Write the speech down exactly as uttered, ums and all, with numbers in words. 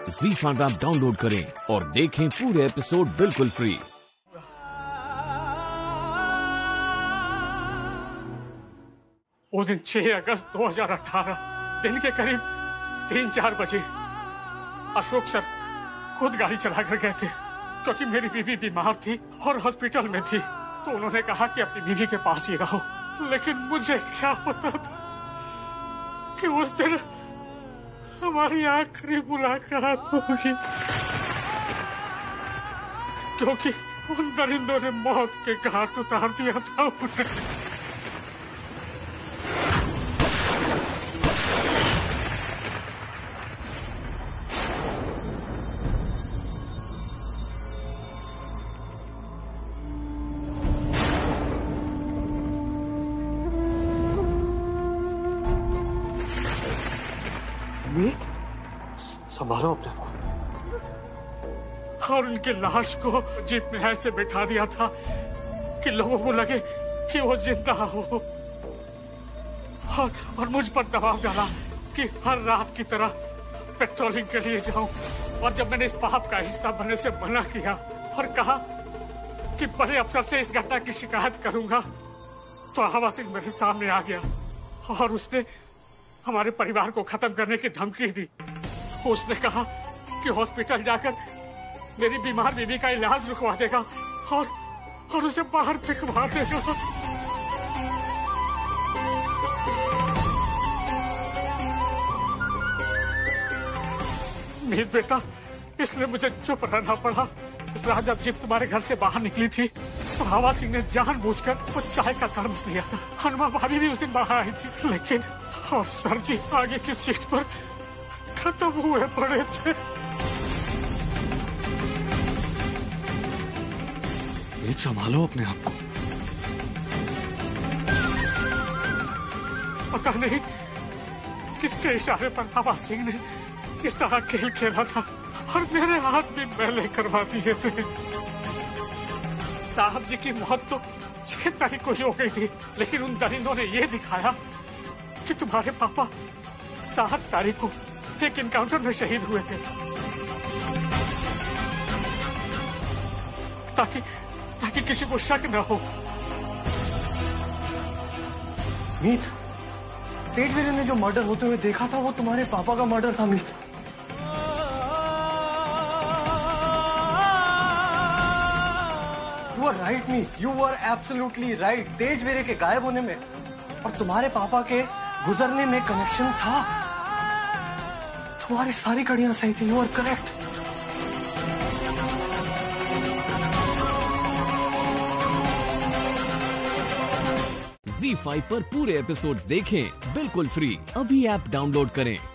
ज़ी five app download करें और देखें पूरे एपिसोड बिल्कुल फ्री। वो दिन छह अगस्त दो हज़ार अठारह दिन के करीब तीन चार बजे अशोक सर खुद गाड़ी चला कर गए थे, क्योंकि मेरी बीवी बीमार थी और हॉस्पिटल में थी। तो उन्होंने कहा कि अपनी बीवी के पास ही रहो, लेकिन मुझे क्या पता था कि उस दिन हमारी आखिरी मुलाकात होगी, क्योंकि उन दरिंदों ने मौत के घाट उतार दिया था उन्हें। मीत, संभालो अपने आप को। और उनकी लाश को जीप में ऐसे बिठा दिया था कि लोगों को लगे कि वो जिंदा हो, और, और मुझ पर दबाव डाला कि हर रात की तरह पेट्रोलिंग के लिए जाऊं। और जब मैंने इस पाप का हिस्सा बनने से मना किया और कहा कि बड़े अफसर से इस घटना की शिकायत करूंगा, तो हवा सिंह मेरे सामने आ गया और उसने हमारे परिवार को खत्म करने की धमकी दी। उसने कहा कि हॉस्पिटल जाकर मेरी बीमार बीवी का इलाज रुकवा देगा और और उसे बाहर फेंकवा देगा। मीत बेटा, इसलिए मुझे चुप रहना पड़ा। उस रात जब जीप तुम्हारे घर से बाहर निकली थी, तो हवा सिंह ने जानबूझकर वो चाय का थर्मस लिया था। हनुमा भाभी भी उस दिन बाहर आई थी, लेकिन और सर जी आगे की सीट पर खत्म हुए पड़े थे। मीत, संभालो अपने आप को। पता नहीं किसके इशारे पर हवा सिंह ने ये सारा खेल खेला था और मेरे हाथ भी मैले करवा दिए थे। साहब जी की मौत तो छह तारीख को ही हो गई थी, लेकिन उन दरिंदों ने ये दिखाया कि तुम्हारे पापा सात तारीख को एक इनकाउंटर में शहीद हुए थे, ताकि ताकि किसी को शक न हो। मीत, तेजवीर ने जो मर्डर होते हुए देखा था वो तुम्हारे पापा का मर्डर था। Meet, you are right Meet, you are absolutely right. Tejveer के गायब होने में और तुम्हारे पापा के गुजरने में कनेक्शन था। तुम्हारी सारी कड़ियां सही थी। You are correct. Zee five पर पूरे एपिसोड्स देखें बिल्कुल फ्री। अभी ऐप डाउनलोड करें।